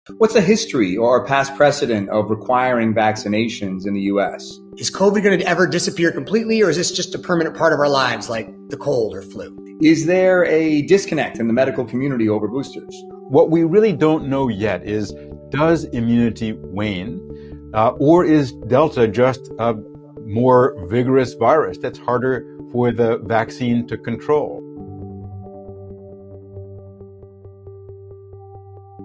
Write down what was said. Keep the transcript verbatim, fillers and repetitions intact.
What's the history or past precedent of requiring vaccinations in the U S? Is COVID going to ever disappear completely, or is this just a permanent part of our lives like the cold or flu? Is there a disconnect in the medical community over boosters? What we really don't know yet is, does immunity wane, uh, or is Delta just a more vigorous virus that's harder for the vaccine to control?